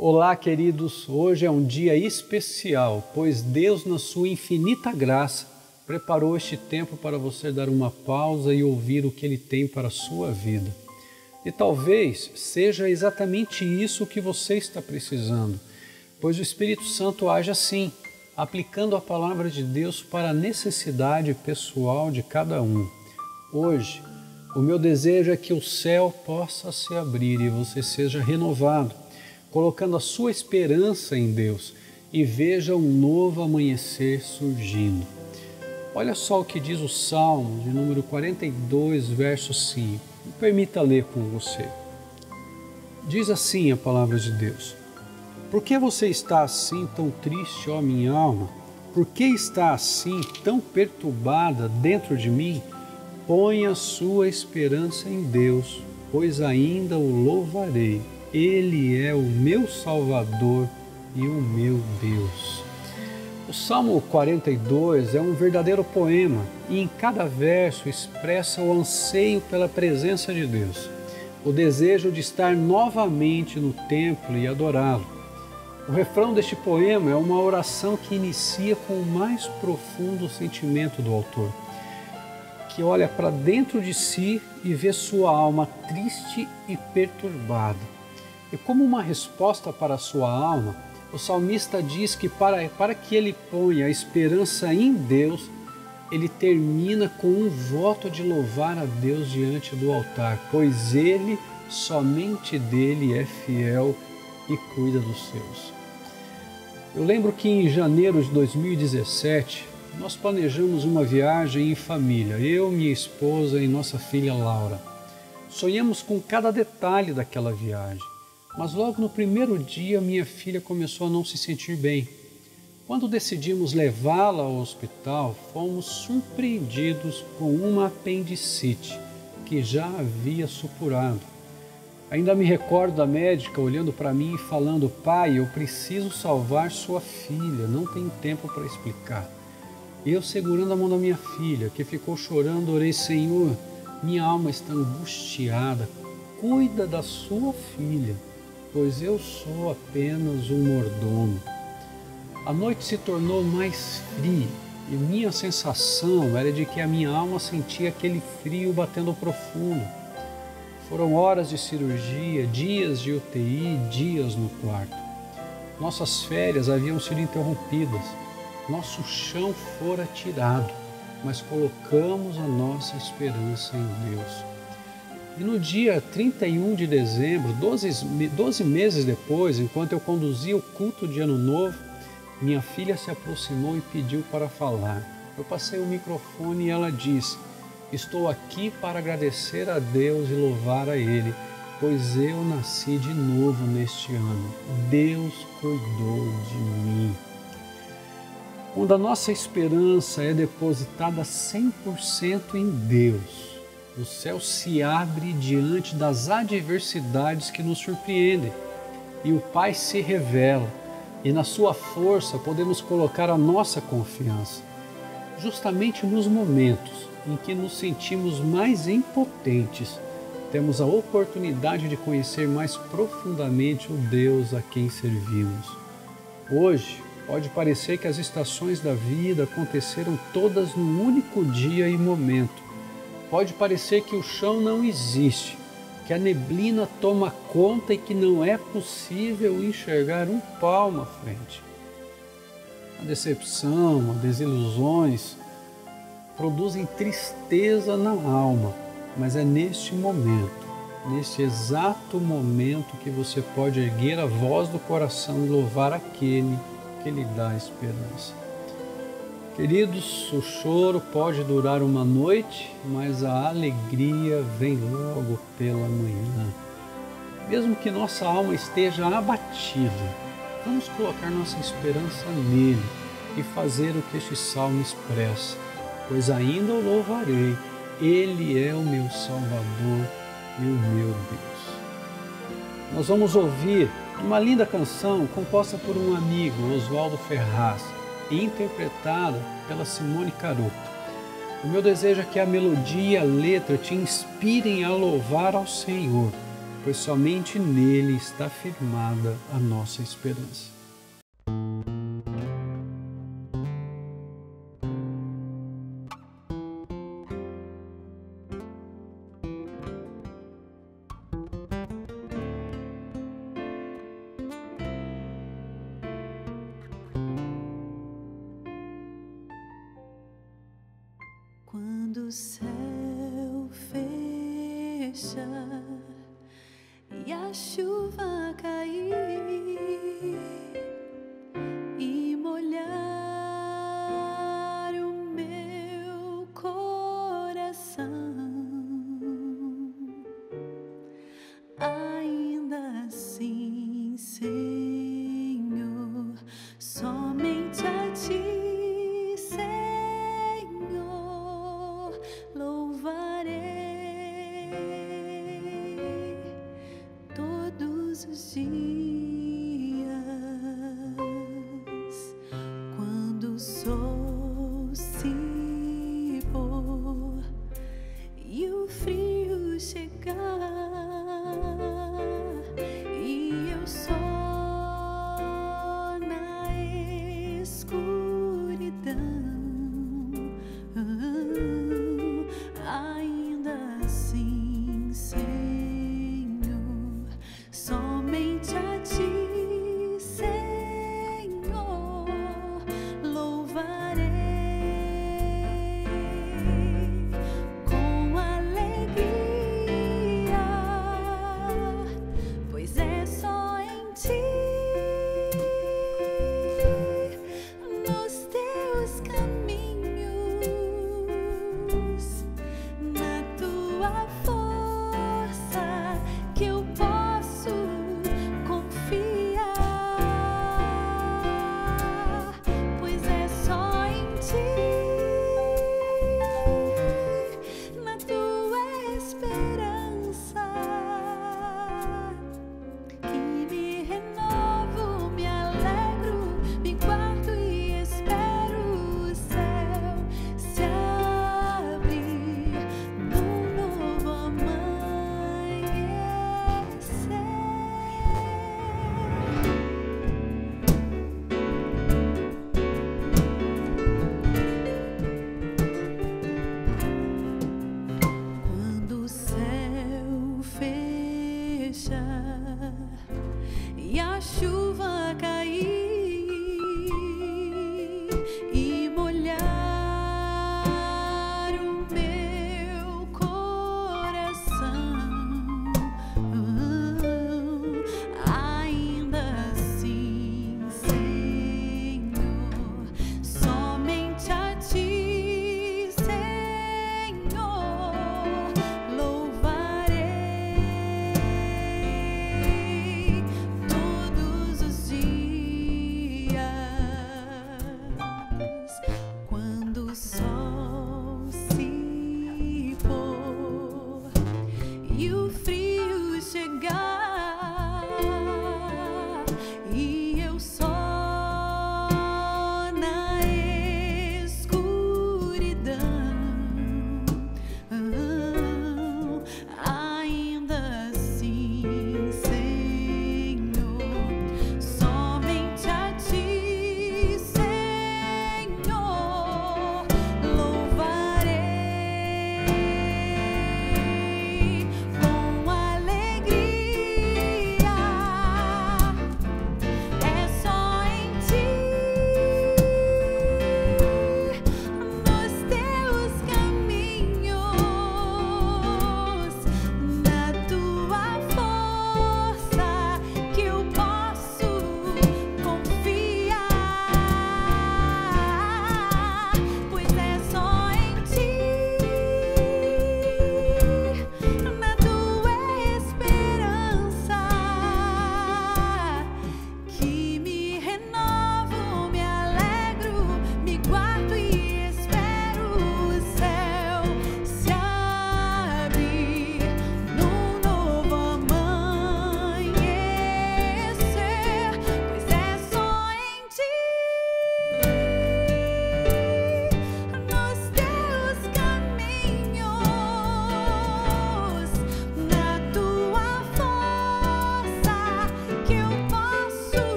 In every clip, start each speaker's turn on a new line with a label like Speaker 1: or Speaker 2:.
Speaker 1: Olá, queridos! Hoje é um dia especial, pois Deus, na sua infinita graça, preparou este tempo para você dar uma pausa e ouvir o que Ele tem para a sua vida. E talvez seja exatamente isso que você está precisando, pois o Espírito Santo age assim, aplicando a palavra de Deus para a necessidade pessoal de cada um. Hoje, o meu desejo é que o céu possa se abrir e você seja renovado, colocando a sua esperança em Deus e veja um novo amanhecer surgindo. Olha só o que diz o Salmo de número 42, verso 5. Me permita ler com você. Diz assim a palavra de Deus: Por que você está assim tão triste, ó minha alma? Por que está assim tão perturbada dentro de mim? Ponha a sua esperança em Deus, pois ainda o louvarei. Ele é o meu Salvador e o meu Deus. O Salmo 42 é um verdadeiro poema e em cada verso expressa o anseio pela presença de Deus, o desejo de estar novamente no templo e adorá-lo. O refrão deste poema é uma oração que inicia com o mais profundo sentimento do autor, que olha para dentro de si e vê sua alma triste e perturbada. E como uma resposta para a sua alma, o salmista diz que para que ele ponha a esperança em Deus, ele termina com um voto de louvar a Deus diante do altar, pois ele, somente dele, é fiel e cuida dos seus. Eu lembro que em janeiro de 2017, nós planejamos uma viagem em família, eu, minha esposa e nossa filha Laura. Sonhamos com cada detalhe daquela viagem. Mas logo no primeiro dia, minha filha começou a não se sentir bem. Quando decidimos levá-la ao hospital, fomos surpreendidos com uma apendicite que já havia supurado. Ainda me recordo da médica olhando para mim e falando: pai, eu preciso salvar sua filha, não tenho tempo para explicar. Eu segurando a mão da minha filha, que ficou chorando, orei: Senhor, minha alma está angustiada, cuida da sua filha, pois eu sou apenas um mordomo. A noite se tornou mais fria e minha sensação era de que a minha alma sentia aquele frio batendo profundo. Foram horas de cirurgia, dias de UTI, dias no quarto. Nossas férias haviam sido interrompidas, nosso chão fora tirado, mas colocamos a nossa esperança em Deus. E no dia 31 de dezembro, 12 meses depois, enquanto eu conduzia o culto de Ano Novo, minha filha se aproximou e pediu para falar. Eu passei o microfone e ela disse: estou aqui para agradecer a Deus e louvar a Ele, pois eu nasci de novo neste ano. Deus cuidou de mim. Quando a nossa esperança é depositada 100% em Deus, o céu se abre diante das adversidades que nos surpreendem e o Pai se revela e na sua força podemos colocar a nossa confiança. Justamente nos momentos em que nos sentimos mais impotentes, temos a oportunidade de conhecer mais profundamente o Deus a quem servimos. Hoje, pode parecer que as estações da vida aconteceram todas num único dia e momento. Pode parecer que o chão não existe, que a neblina toma conta e que não é possível enxergar um palmo à frente. A decepção, as desilusões produzem tristeza na alma, mas é neste exato momento que você pode erguer a voz do coração e louvar aquele que lhe dá esperança. Queridos, o choro pode durar uma noite, mas a alegria vem logo pela manhã. Mesmo que nossa alma esteja abatida, vamos colocar nossa esperança nele e fazer o que este salmo expressa, pois ainda o louvarei, ele é o meu Salvador e o meu Deus. Nós vamos ouvir uma linda canção composta por um amigo, Oswaldo Ferraz, e interpretada pela Simone Caroto. O meu desejo é que a melodia e a letra te inspirem a louvar ao Senhor, pois somente nele está firmada a nossa esperança.
Speaker 2: Quando o céu fecha e a chuva cair e molhar o meu coração, ainda assim, Senhor, somente a Ti todos os dias. Quando o sol se pôr e o frio chegar e eu só na escuridão, ainda assim, Senhor, somente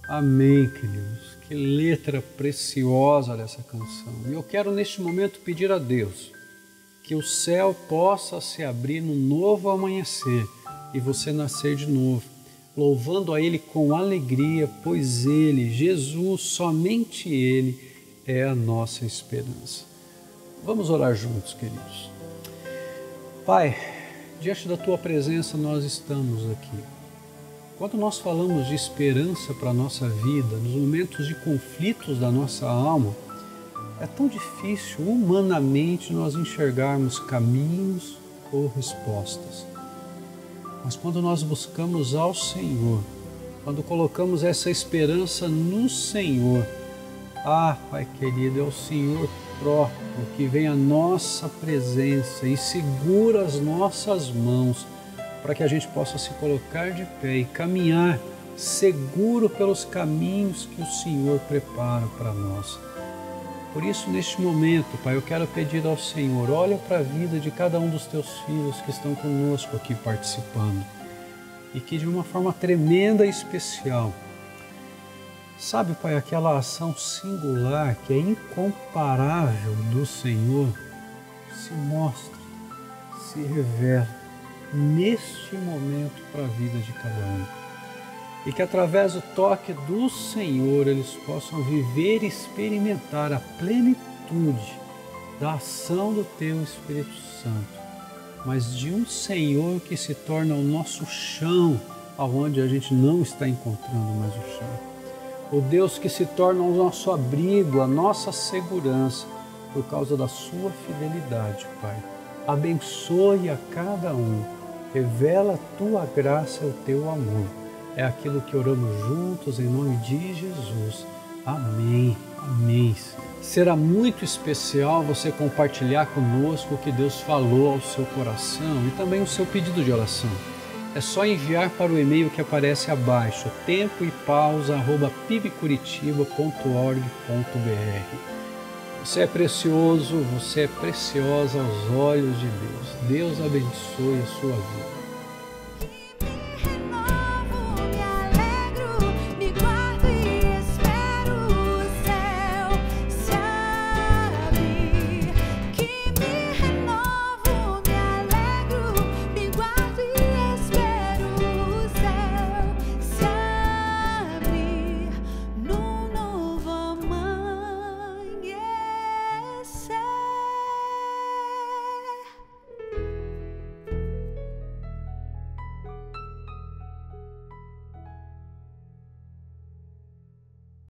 Speaker 1: Amém, queridos. Que letra preciosa dessa canção. E eu quero neste momento pedir a Deus que o céu possa se abrir num novo amanhecer e você nascer de novo, louvando a Ele com alegria, pois Ele, Jesus, somente Ele é a nossa esperança. Vamos orar juntos, queridos. Pai, diante da Tua presença nós estamos aqui. Quando nós falamos de esperança para a nossa vida, nos momentos de conflitos da nossa alma, é tão difícil humanamente nós enxergarmos caminhos ou respostas. Mas quando nós buscamos ao Senhor, quando colocamos essa esperança no Senhor, Pai querido, é o Senhor próprio que vem à nossa presença e segura as nossas mãos para que a gente possa se colocar de pé e caminhar seguro pelos caminhos que o Senhor prepara para nós. Por isso, neste momento, Pai, eu quero pedir ao Senhor, olha para a vida de cada um dos Teus filhos que estão conosco aqui participando e que de uma forma tremenda e especial, sabe, Pai, aquela ação singular que é incomparável do Senhor se mostra, se revela neste momento para a vida de cada um. E que através do toque do Senhor eles possam viver e experimentar a plenitude da ação do Teu Espírito Santo, mas de um Senhor que se torna o nosso chão, aonde a gente não está encontrando mais o chão. O Deus que se torna o nosso abrigo, a nossa segurança, por causa da Sua fidelidade, Pai. Abençoe a cada um, revela a Tua graça e o Teu amor. É aquilo que oramos juntos em nome de Jesus. Amém. Amém. Será muito especial você compartilhar conosco o que Deus falou ao seu coração e também o seu pedido de oração. É só enviar para o e-mail que aparece abaixo, tempoepausa@pibcuritiba.org.br. Você é precioso, você é preciosa aos olhos de Deus. Deus abençoe a sua vida.